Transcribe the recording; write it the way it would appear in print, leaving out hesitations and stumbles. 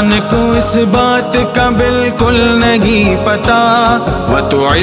इंसान को इस बात का बिल्कुल नहीं पता। वो तो